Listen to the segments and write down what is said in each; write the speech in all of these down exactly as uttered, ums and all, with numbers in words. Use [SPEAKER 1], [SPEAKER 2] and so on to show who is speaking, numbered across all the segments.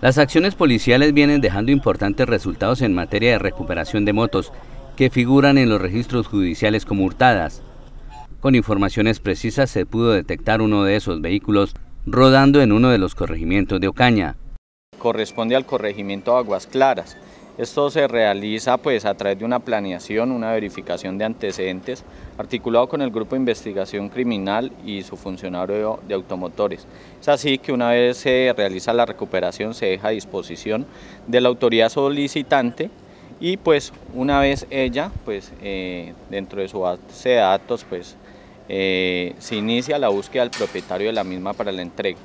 [SPEAKER 1] Las acciones policiales vienen dejando importantes resultados en materia de recuperación de motos, que figuran en los registros judiciales como hurtadas. Con informaciones precisas se pudo detectar uno de esos vehículos rodando en uno de los corregimientos de Ocaña.
[SPEAKER 2] Corresponde al corregimiento Aguas Claras. Esto se realiza pues a través de una planeación, una verificación de antecedentes, articulado con el Grupo de Investigación Criminal y su funcionario de automotores. Es así que una vez se realiza la recuperación se deja a disposición de la autoridad solicitante y pues una vez ella, pues eh, dentro de su base de datos, pues eh, se inicia la búsqueda del propietario de la misma para la entrega.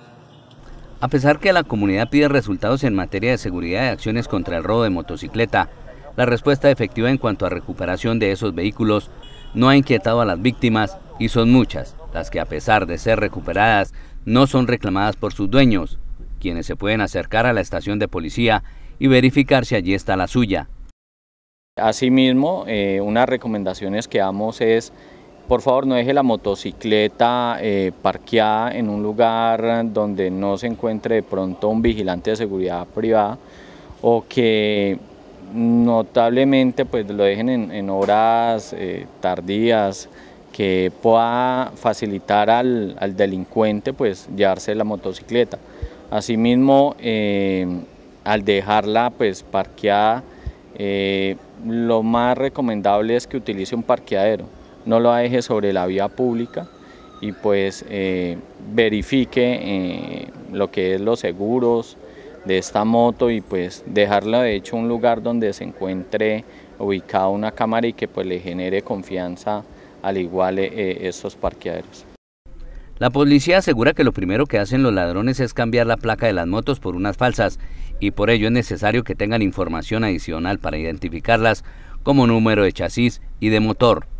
[SPEAKER 1] A pesar que la comunidad pide resultados en materia de seguridad y acciones contra el robo de motocicleta, la respuesta efectiva en cuanto a recuperación de esos vehículos no ha inquietado a las víctimas y son muchas las que, a pesar de ser recuperadas, no son reclamadas por sus dueños, quienes se pueden acercar a la estación de policía y verificar si allí está la suya.
[SPEAKER 2] Asimismo, eh, unas recomendaciones que damos es: por favor, no deje la motocicleta eh, parqueada en un lugar donde no se encuentre de pronto un vigilante de seguridad privada, o que notablemente pues lo dejen en, en horas eh, tardías, que pueda facilitar al, al delincuente pues llevarse la motocicleta. Asimismo, eh, al dejarla pues parqueada, eh, lo más recomendable es que utilice un parqueadero. No lo deje sobre la vía pública y pues eh, verifique eh, lo que es los seguros de esta moto y pues dejarla de hecho en un lugar donde se encuentre ubicada una cámara y que pues le genere confianza al igual eh, estos parqueaderos.
[SPEAKER 1] La policía asegura que lo primero que hacen los ladrones es cambiar la placa de las motos por unas falsas y por ello es necesario que tengan información adicional para identificarlas, como número de chasis y de motor.